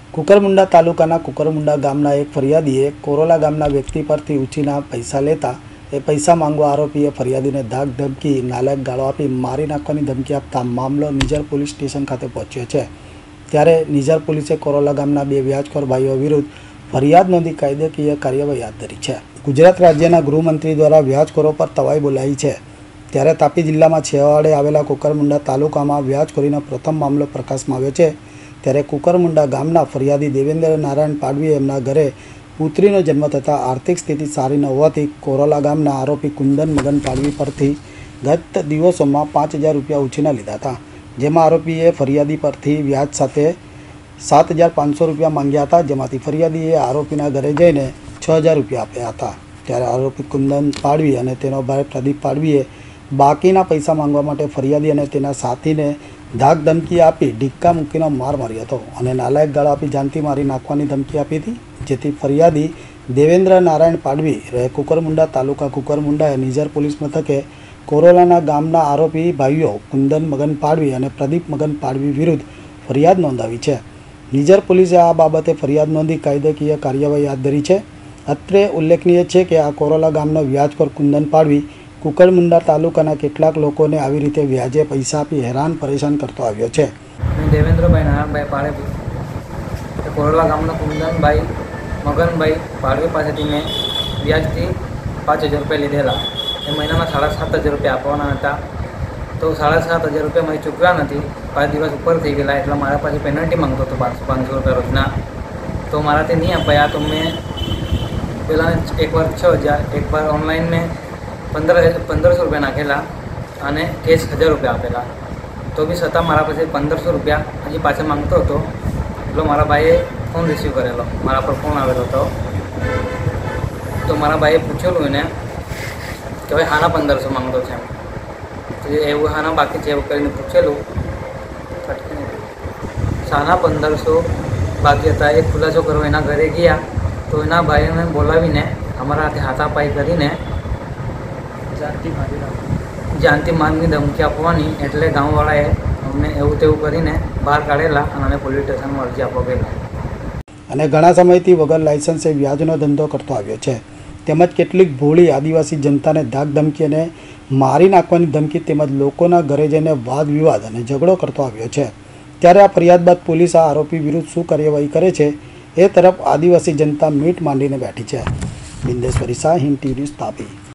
કુકરમુંડા તાલુકાના કુકરમુંડા ગામના એક ફરિયાદીએ કોરોલા ગામના વ્યક્તિ પરથી ઉછીના પૈસા લેતા એ પૈસા માંગવા આરોપીએ ફરિયાદીને ધાક ધમકી નાલાયક ગાળો આપી મારી નાખવાની ધમકી આપતા મામલો નિઝર પોલીસ સ્ટેશન ખાતે પહોંચ્યો છે। ત્યારે નિઝર પોલીસે કોરોલા ગામના બે વ્યાજખોર ભાઈઓ વિરુદ્ધ ફરિયાદ નોંધી કાયદાકીય કાર્યવાહી હાથ ધરી છે। ગુજરાત રાજ્યના ગૃહમંત્રી દ્વારા વ્યાજખોરો પર તવાઈ બોલાવી છે। ત્યારે તાપી જિલ્લામાં છેવાડે આવેલા કુકરમુંડા તાલુકામાં વ્યાજખોરીનો પ્રથમ મામલો પ્રકાશમાં આવ્યો છે। ત્યારે કુકરમુંડા ગામના ફરિયાદી દેવેન્દ્ર નારાયણ પાડવીએ એમના ઘરે પુત્રીનો જન્મ થતાં આર્થિક સ્થિતિ સારી ન હોવાથી કોરોલા ગામના આરોપી કુંદન મગન પાડવી પરથી ગત દિવસોમાં 5000 રૂપિયા ઉછીના લીધા હતા, જેમાં આરોપીએ ફરિયાદી પરથી વ્યાજ સાથે 7500 રૂપિયા માંગ્યા હતા, જેમાંથી ફરિયાદીએ આરોપીના ઘરે જઈને 6000 રૂપિયા આપ્યા હતા। ત્યારે આરોપી કુંદન પાડવી અને તેનો ભાઈ પ્રદીપ પાડવીએ બાકીના પૈસા માંગવા માટે ફરિયાદી અને તેના સાથીને ધાક ધમકી આપી ઢીક્કા મૂકીનો માર માર્યો હતો અને નાલાયક ગાળો આપી જાનથી મારી નાખવાની ધમકી આપી હતી, જેથી ફરિયાદી દેવેન્દ્ર નારાયણ પાડવી રહે કુકરમુંડા તાલુકા કુકરમુંડાએ નિઝર પોલીસ મથકે કોરોલાના ગામના આરોપી ભાઈઓ કુંદન મગન પાડવી અને પ્રદીપ મગન પાડવી વિરુદ્ધ ફરિયાદ નોંધાવી છે। નિઝર પોલીસે આ બાબતે ફરિયાદ નોંધી કાયદાકીય કાર્યવાહી હાથ ધરી છે। અત્રે ઉલ્લેખનીય છે કે આ કોરોલા ગામનો વ્યાજખોર કુંદન પાડવી કુકરમુંડા તાલુકાના કેટલાક લોકોને આવી રીતે વ્યાજે પૈસા આપી હેરાન પરેશાન કરતો આવ્યો છે। દેવેન્દ્રભાઈ નારાયણભાઈ પાડવી કોરોલા ગામના કુંદનભાઈ મગનભાઈ પાડવી પાસેથી મેં વ્યાજથી 5000 રૂપિયા લીધેલા। એ મહિનામાં 7500 રૂપિયા આપવાના હતા, તો 7500 રૂપિયા મેં ચૂકવ્યા નથી। 5 દિવસ ઉપર થઈ ગયેલા, એટલે મારા પાસે પેનલ્ટી માંગતો હતો 500 રૂપિયા રોજના, તો મારાથી નહીં અપાયા। તો મેં પહેલાં એકવાર 6000, એકવાર ઓનલાઈન મેં 1500 રૂપિયા નાખેલા અને કેશ 1000 રૂપિયા આપેલા, તો બી છતાં મારા પાસે 1500 રૂપિયા હજી પાછા માંગતો હતો। એટલે મારા ભાઈએ ફોન રિસીવ કરેલો, મારા પર ફોન આવેલો હતો, તો મારા ભાઈએ પૂછેલું એને કે ભાઈ હાના 1500 માંગતો છે, તો એવું હાના બાકી છે એવું કરીને પૂછેલું, શાના 1500 બાકી હતા એ ખુલાસો કરવા એના ઘરે ગયા, તો એના ભાઈને બોલાવીને અમારા હાથે હાથાપાઈ કરીને જાનથી મારની ધમકી આપવાની, એટલે ગામવાળાએ અમને એવું તેવું કરીને બહાર કાઢેલા અને પોલીસ સ્ટેશનમાં અરજી આપવા ગયેલા। અને ઘણા સમયથી વગર લાયસન્સે વ્યાજનો ધંધો કરતો આવ્યો છે, તેમજ કેટલીક ભોળી આદિવાસી જનતાને ધાક ધમકી અને મારી નાખવાની ધમકી તેમજ લોકોના ઘરે જઈને વાદ વિવાદ અને ઝઘડો કરતો આવ્યો છે। ત્યારે આ ફરિયાદ બાદ પોલીસ આ આરોપી વિરુદ્ધ શું કાર્યવાહી કરે છે એ તરફ આદિવાસી જનતા મીટ માંડીને બેઠી છે। Bindeshwari Shah, Hind TV news, Tapi.